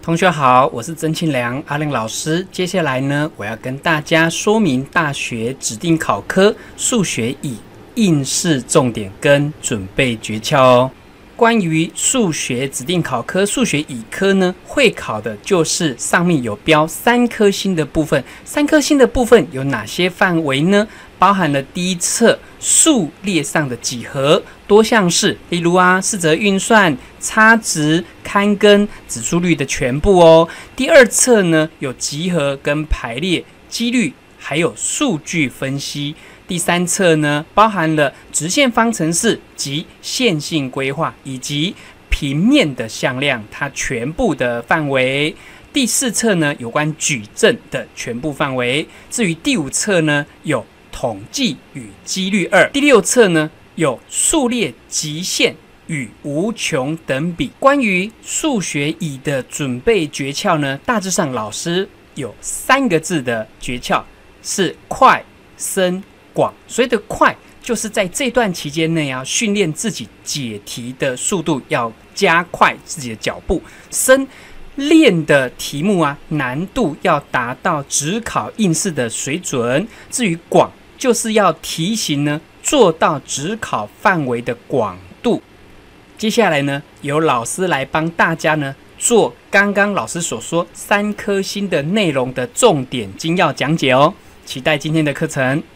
同学好，我是曾庆良阿亮老师。接下来呢，我要跟大家说明大学指定考科数学乙应试重点跟准备诀窍哦。关于数学指定考科数学乙科呢，会考的就是上面有标3颗星的部分。3颗星的部分有哪些范围呢？包含了第一册数列上的几何、多项式，例如四则运算、差值、勘根、指数率的全部哦。第二册呢有集合跟排列、几率，还有数据分析。第三册呢包含了直线方程式及线性规划，以及平面的向量，它全部的范围。第四册呢有关矩阵的全部范围。至于第五册呢有统计与几率2。第六册呢有数列极限与无穷等比。关于数学乙的准备诀窍呢，大致上老师有3个字的诀窍，是快、深、广。所谓的快，就是在这段期间内训练自己解题的速度，要加快自己的脚步。深，练的题目难度要达到指考应试的水准。至于广，就是要题型呢做到指考范围的广度。接下来呢，由老师来帮大家呢做刚刚老师所说3颗星的内容的重点精要讲解哦。期待今天的课程。